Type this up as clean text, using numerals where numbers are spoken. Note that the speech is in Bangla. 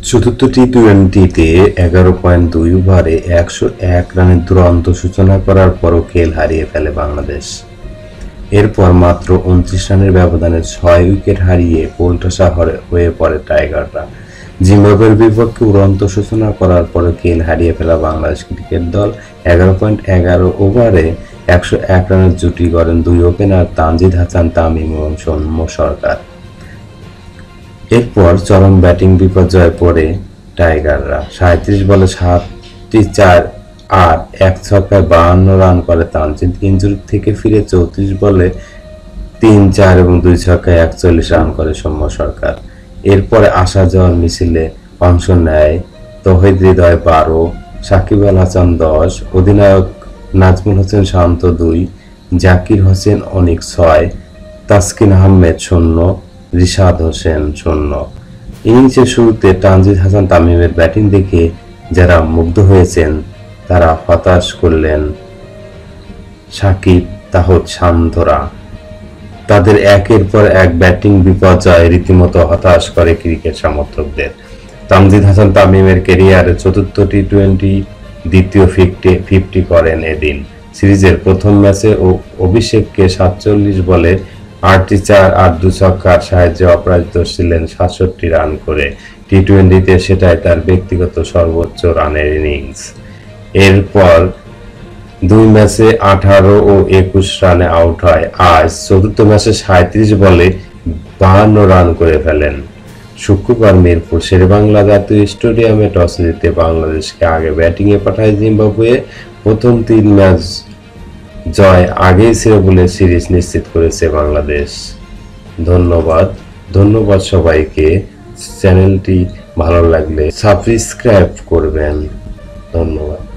চতুর্থ টি-টোয়েন্টিতে 11.2 ওভারে 101 রানের দুরন্ত সূচনা করার পরও খেল হারিয়ে ফেলে বাংলাদেশ। এরপর মাত্র 29 রানের ব্যবধানে 6 উইকেট হারিয়ে কোলঠাসা হয়ে পড়ে টাইগাররা। জিম্বাবুয়ের বিপক্ষে উড়ন্ত সূচনা করার পরও খেল হারিয়ে ফেলা বাংলাদেশ ক্রিকেট দল 11.11 ওভারে 101 রানের জুটি গড়েন দুই ওপেনার তানজিদ হাসান তামিম এবং সৌম্য সরকার। এরপর চরম ব্যাটিং বিপর্যয়ে পড়ে টাইগাররা। 37 বলে 7টি 4 আর 1 ছক্কায় 52 রান করে তানজিদ। ইনজুরি থেকে ফিরে 34 বলে 3 4 এবং 2 ছক্কায় 41 রান করে সৌম্য সরকার। এরপরে আসা যাওয়ার মিছিলে অংশ নেয় তৌহিদ হৃদয় 12, সাকিব আল হাসান 10, অধিনায়ক নাজমুল হোসেন শান্ত 2, জাকির হোসেন অনিক 6, তাসকিন আহমেদ 0, রিশাদ হোসেন 0। ইনিংসের শুরুতে তানজিদ হাসান তামিমের ব্যাটিং দেখে যারা মুগ্ধ হয়েছেন তারা হতাশ করলেন সাকিব তাহত শান্তরা। তাদের একের পর এক ব্যাটিং বিপর্যয় রীতিমতো হতাশ করে ক্রিকেট সমর্থকদের। তানজিদ হাসান তামিমের ক্যারিয়ারে চতুর্থ টি-টোয়েন্টি দ্বিতীয় 50 করেন এদিন। সিরিজের প্রথম ম্যাচে অভিষেককে 47 বলে 8টি 4 আর 2 ছক্কার সাহায্যে অপরাজিত ছিলেন 67 রান করে। টি-টোয়েন্টিতে সেটাই তার ব্যক্তিগত সর্বোচ্চ রানের ইনিংস। এরপর 2 ম্যাচে 18 ও 21 রানে আউট হয়। আজ চতুর্থ ম্যাচে 37 বলে 52 রান করে ফেলেন। শুক্রবার মিরপুর শেরেবাংলা জাতীয় স্টেডিয়ামে টস জিতে বাংলাদেশকে আগে ব্যাটিংয়ে পাঠায় জিম্বাবুয়ে। প্রথম 3 ম্যাচ জয় আগেই ছিল বলে সিরিজ নিশ্চিত করেছে বাংলাদেশ। ধন্যবাদ সবাইকে। চ্যানেলটি ভালো লাগলে সাবস্ক্রাইব করবেন। ধন্যবাদ।